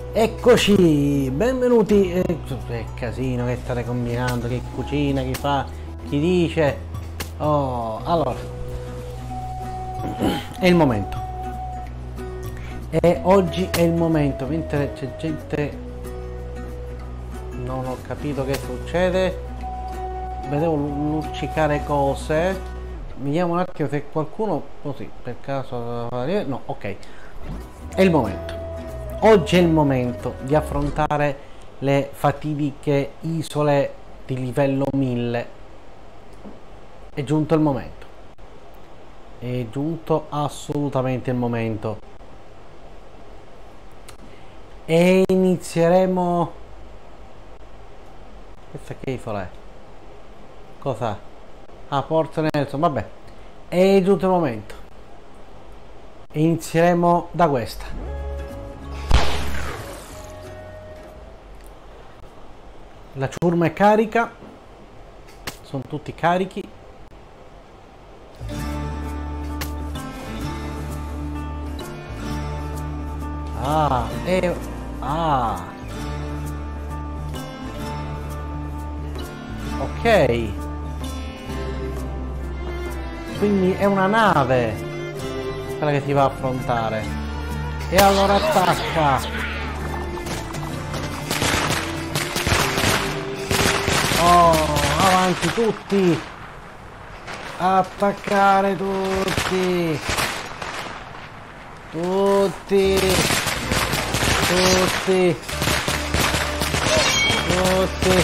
Eccoci, benvenuti. Che casino che state combinando, chi cucina, chi fa, chi dice. Oh, allora, è il momento. E oggi è il momento, mentre c'è gente. Non ho capito che succede. Vedevo luccicare cose. Vediamo un attimo se qualcuno così per caso. No, ok. È il momento. Oggi è il momento di affrontare le fatidiche isole di livello 1000. È giunto il momento. È giunto assolutamente il momento. E inizieremo. Questa che isola è? Cosa? Ah, Port Nelson, vabbè. È giunto il momento. E inizieremo da questa. La ciurma è carica, sono tutti carichi. Ok, quindi è una nave quella che ti va a affrontare. E allora attacca. Oh, avanti tutti! Attaccare tutti! Tutti! Tutti! Tutti!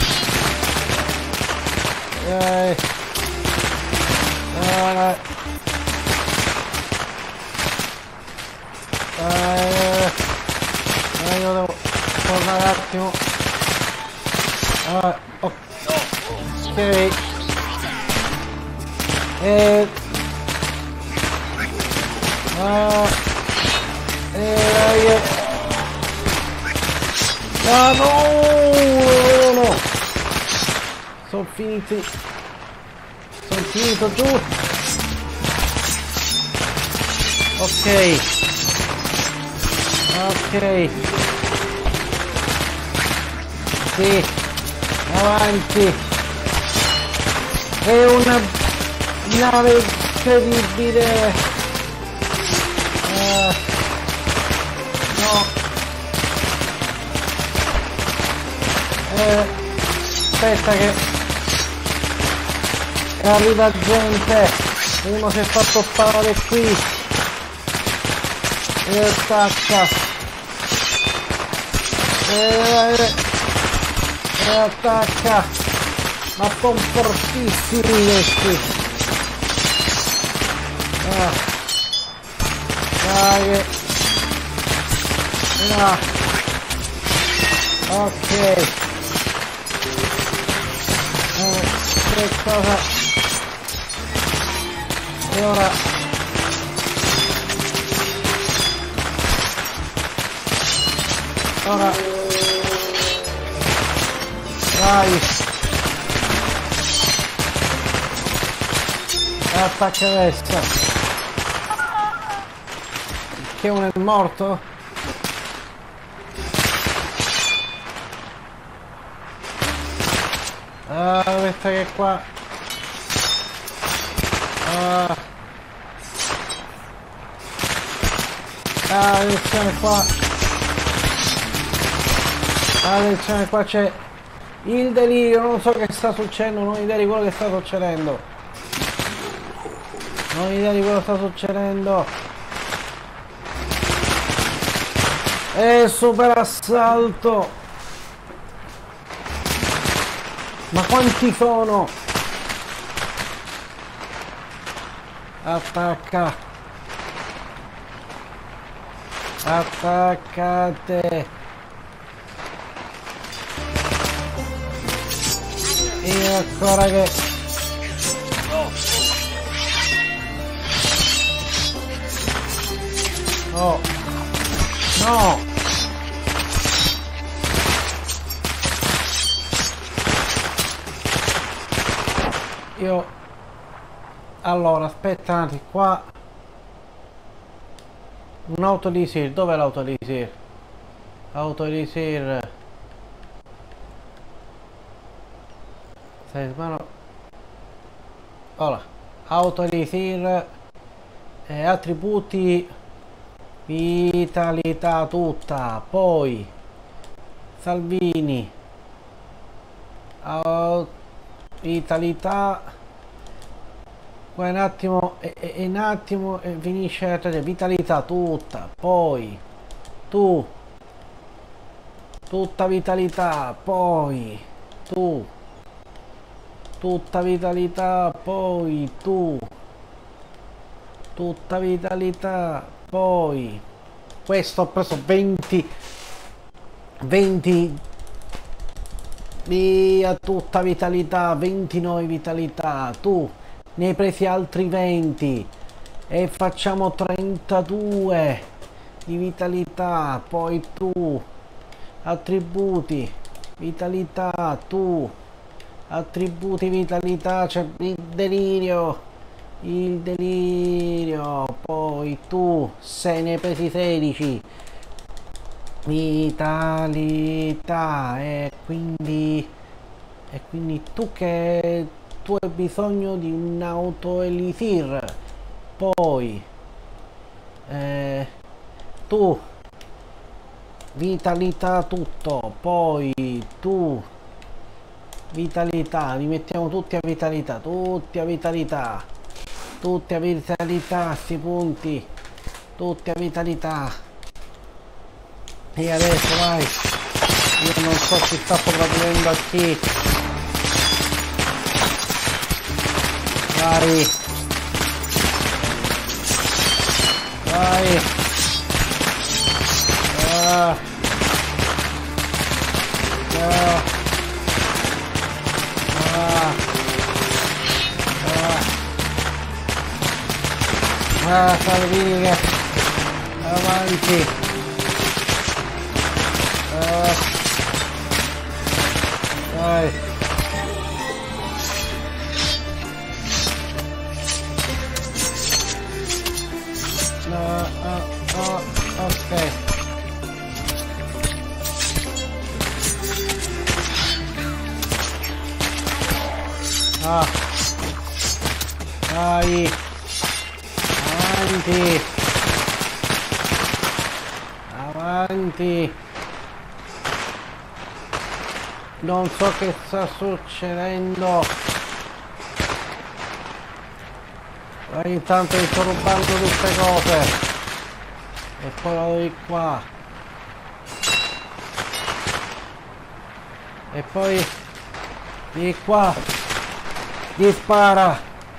Io devo tornare un attimo. Ok. Ah no! Sono finiti. Sono finito giù. Ok. Ok. Sì. Avanti. È una nave incredibile. No. Aspetta che arriva gente. Uno si è fatto sparare qui. E attacca. E attacca. Ma sono fortissimi questi. Dai. No. Ok. Che cosa? E ora vai. Attacca adesso. Che uno è morto? Questa che è qua. Attenzione qua. Attenzione qua c'è il delirio, non so che sta succedendo, non ho idea di quello che sta succedendo. Non ho idea di quello che sta succedendo. E super assalto. Ma quanti sono? Attacca. Attaccate. E ancora che. Oh. No. Io. Allora, aspetta un attimo qua. Un'autodisir, dov'è l'autodisir? Autoelisir. Ora, autoelisir. Attributi. Vitalità tutta. Poi. Salvini. Vitalità. Qua un attimo e finisce la vitalità tutta. Poi. Tu. Tutta vitalità. Poi. Tu. Tutta vitalità. Poi. Tu. Tutta vitalità. Poi. Questo ho preso 20 via tutta vitalità, 29 vitalità. Tu ne hai presi altri 20 e facciamo 32 di vitalità. Poi tu attributi vitalità, tu attributi vitalità, c'è il delirio, poi tu se ne hai presi 16 vitalità e quindi tu hai bisogno di un autoelisir. Poi tu vitalità tutto. Poi tu vitalità, li mettiamo tutti a vitalità, sti punti, tutti a vitalità. E adesso vai, io non so chi sta sopravvivendo a chi. Vai, Salvini che avanti. Vai. Ok. Vai. Avanti. Non so che sta succedendo. Ma intanto mi sto rubando tutte cose. E poi vado di qua. E poi di qua. Gli spara.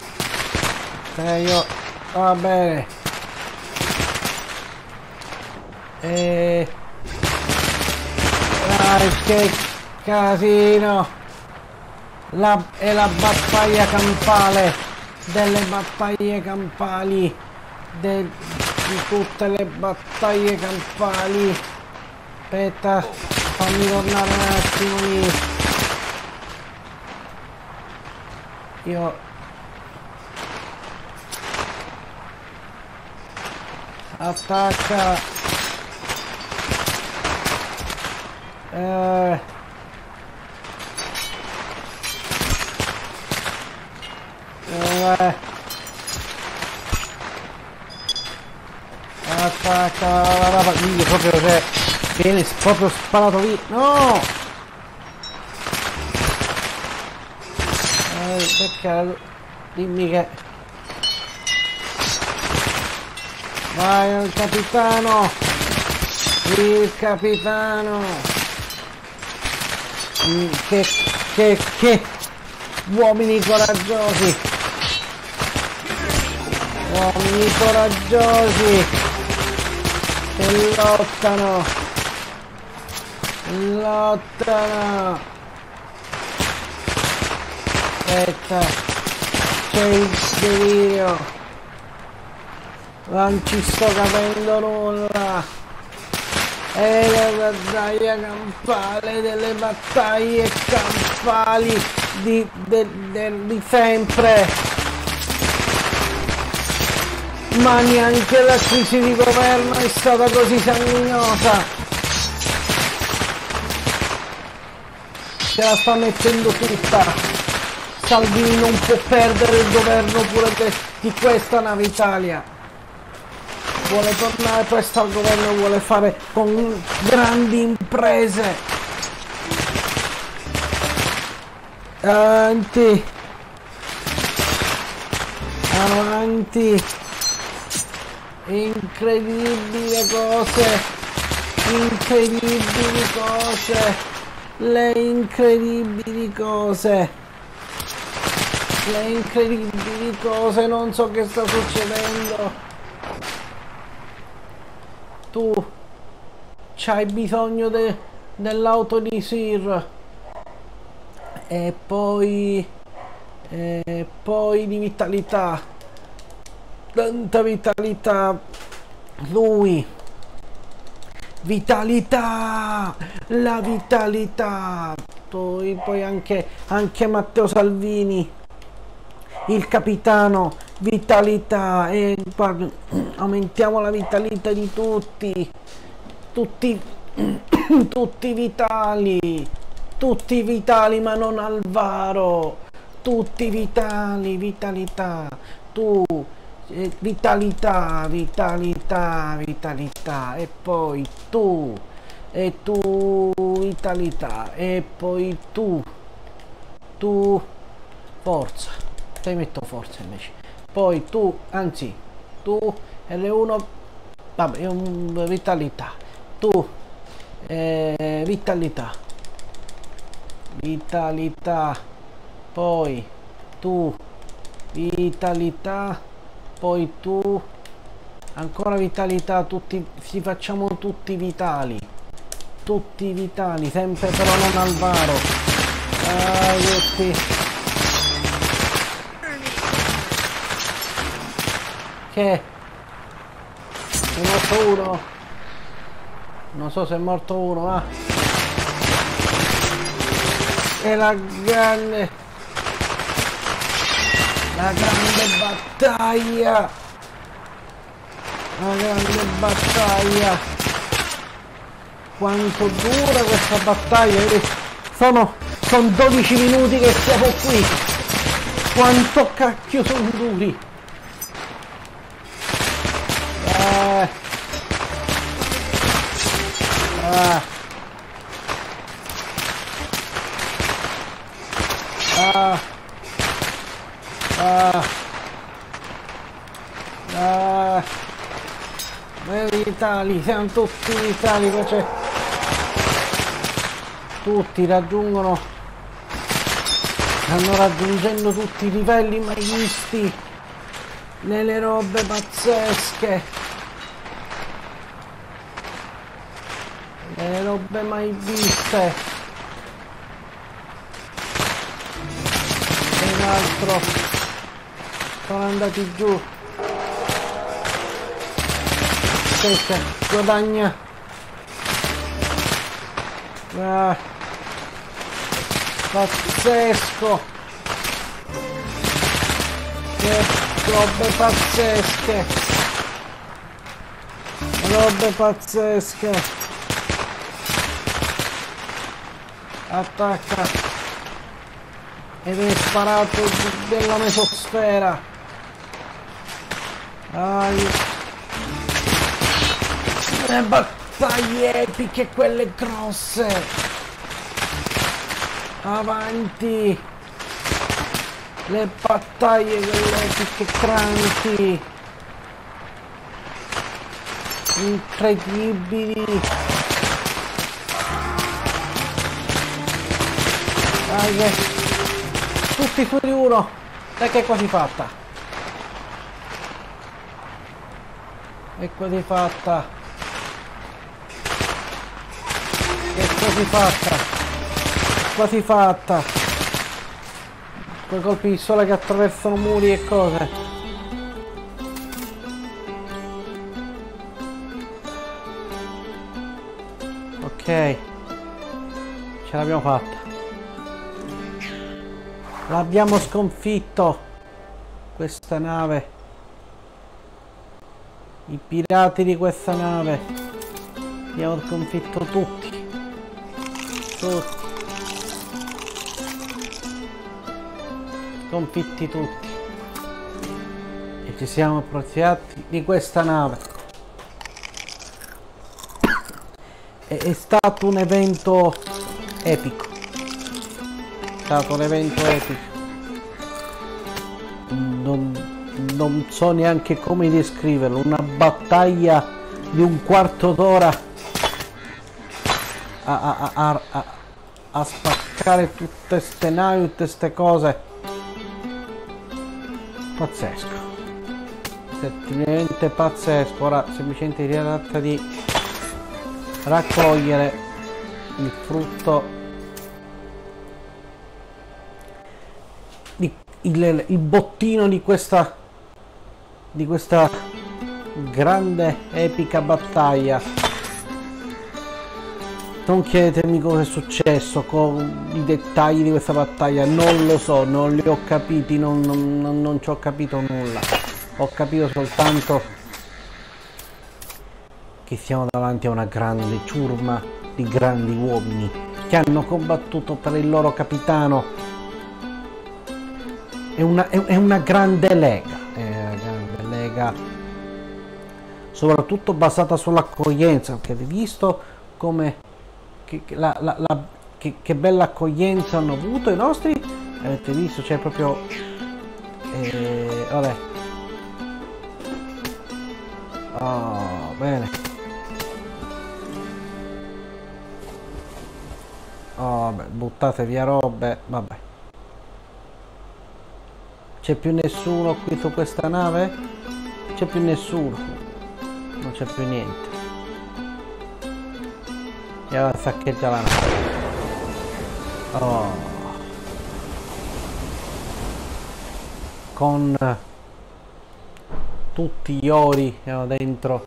Io va bene. E che casino. È la battaglia campale delle battaglie campali di tutte le battaglie campali. Aspetta, fammi tornare un attimo lì. Io attacca. Attacca la partita proprio, cioè viene proprio sparato lì. No, perché dimmi che vai il capitano, che uomini coraggiosi, che lottano. Aspetta, c'è il delirio, non ci sto capendo nulla. È la battaglia campale delle battaglie campali di sempre. Ma neanche la crisi di governo è stata così sanguinosa. Se la sta mettendo tutta. Salvini non può perdere il governo pure di questa nave Italia. Vuole tornare presto al governo, vuole fare con grandi imprese. Avanti. Avanti. Incredibili cose. Incredibili cose. Le incredibili cose. Le incredibili cose. Non so che sta succedendo. Tu c'hai bisogno dell'auto di Sir. E poi di vitalità, tanta vitalità. Lui, vitalità, la vitalità. Poi anche Matteo Salvini, il capitano, vitalità. E guarda, aumentiamo la vitalità di tutti vitali. Tutti vitali, ma non Alvaro. Tutti vitali, vitalità. Tu, vitalità, vitalità, vitalità. E poi tu, e tu, vitalità. E poi tu, forza. Ti metto forza invece. Poi tu, anzi, tu, L1, vabbè, vitalità. Tu, vitalità. Vitalità, poi tu, vitalità, poi tu, ancora vitalità. Tutti, ci facciamo tutti vitali, sempre, però non Alvaro. Tutti. Che è morto uno? Non so se è morto uno, ma è la grande battaglia, la grande battaglia. Quanto dura questa battaglia? Sono 12 minuti che siamo qui. Quanto cacchio sono duri. Vitali, siamo tutti vitali, cioè, tutti raggiungono, stanno raggiungendo tutti i livelli mai visti, nelle robe pazzesche, nelle robe mai viste. E un altro, sono andati giù. Guadagna. Pazzesco. Che robe pazzesche. Robe pazzesche. Attacca. Ed è sparato della mesosfera. Le battaglie epiche, quelle grosse. Avanti. Le battaglie, quelle epiche cranti. Incredibili. Dai, tutti su di uno. Dai che è quasi fatta. È quasi fatta. Quasi fatta, quasi fatta. Quei colpi di sole che attraversano muri e cose. Ok, ce l'abbiamo fatta, l'abbiamo sconfitto questa nave, i pirati di questa nave. Abbiamo sconfitto tutti. sconfitti tutti e ci siamo appropriati di questa nave. È stato un evento epico. È stato un evento epico. Non so neanche come descriverlo. Una battaglia di un quarto d'ora a spaccare tutte ste navi, tutte ste cose. Pazzesco. Semplicemente pazzesco. Ora semplicemente si tratta di raccogliere il frutto, il bottino di questa grande epica battaglia. Non chiedetemi cosa è successo con i dettagli di questa battaglia, non lo so, non li ho capiti, non ci ho capito nulla. Ho capito soltanto che siamo davanti a una grande ciurma di grandi uomini che hanno combattuto per il loro capitano. È una grande lega, soprattutto basata sull'accoglienza, perché avete visto come che bella accoglienza hanno avuto i nostri. Avete visto, c'è proprio vabbè. Oh, bene. Oh, beh, buttate via robe, vabbè. C'è più nessuno qui su questa nave? C'è più nessuno. Non c'è più niente. E ora saccheggia la nave. Oh. Con tutti gli ori che hanno dentro.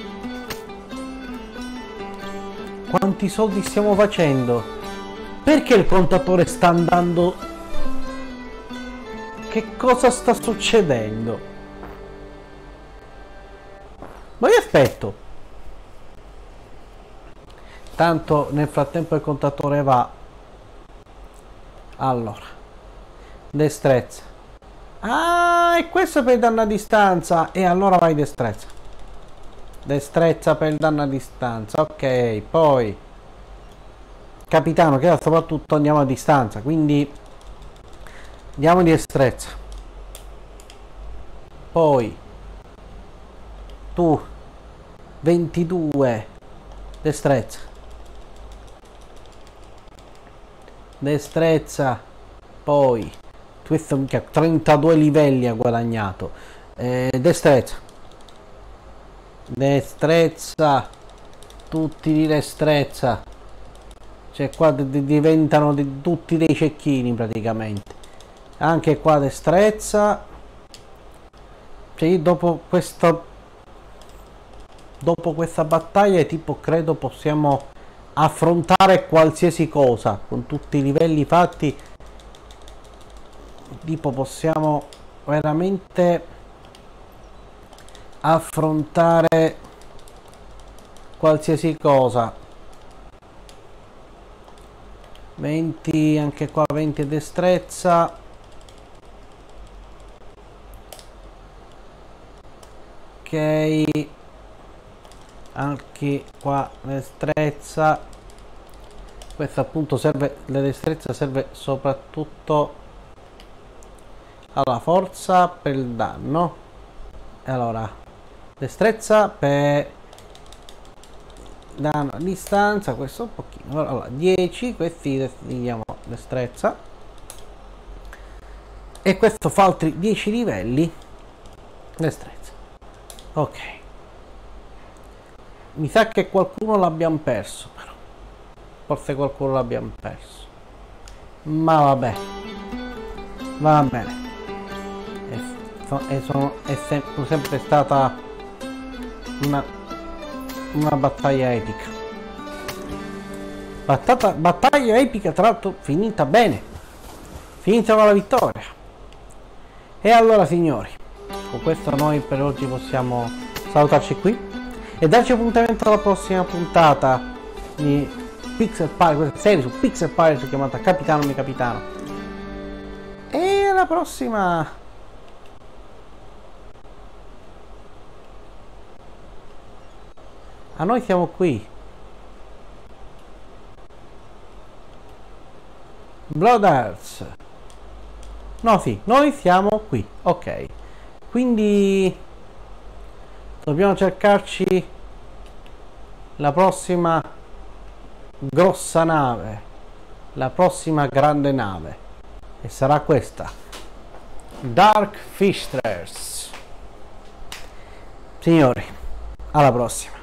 Quanti soldi stiamo facendo? Perché il contatore sta andando? Che cosa sta succedendo? Ma io aspetto. Tanto nel frattempo il contatore va. Allora, destrezza. Ah, e questo per il danno a distanza. E allora vai destrezza. Destrezza per il danno a distanza. Ok, poi capitano, che soprattutto andiamo a distanza, quindi andiamo di destrezza. Poi tu 22 destrezza. Poi questo mica 32 livelli ha guadagnato. Destrezza, tutti di destrezza, cioè qua diventano tutti dei cecchini praticamente. Anche qua destrezza, cioè io dopo questa battaglia tipo credo possiamo affrontare qualsiasi cosa con tutti i livelli fatti. Tipo possiamo veramente affrontare qualsiasi cosa. 20 anche qua, 20 destrezza. Ok, anche qua destrezza. Questo appunto serve, la destrezza serve soprattutto alla forza per il danno. Allora destrezza per danno a distanza, questo un pochino. Allora 10, questi diamo destrezza e questo fa altri 10 livelli destrezza. Ok, mi sa che qualcuno l'abbiamo perso, però forse qualcuno l'abbiamo perso, ma vabbè, va bene. È sempre stata una battaglia epica. Battaglia epica, tra l'altro finita bene, finita con la vittoria. E allora signori, con questo noi per oggi possiamo salutarci qui e darci appuntamento alla prossima puntata di Pixel Pirate, questa serie su Pixel Pirate chiamata Capitano mio capitano. E la prossima... Ah, noi siamo qui. Blood Earth. No, sì, noi siamo qui. Ok. Quindi dobbiamo cercarci la prossima grossa nave, la prossima grande nave, e sarà questa, Dark Fishters. Signori, alla prossima.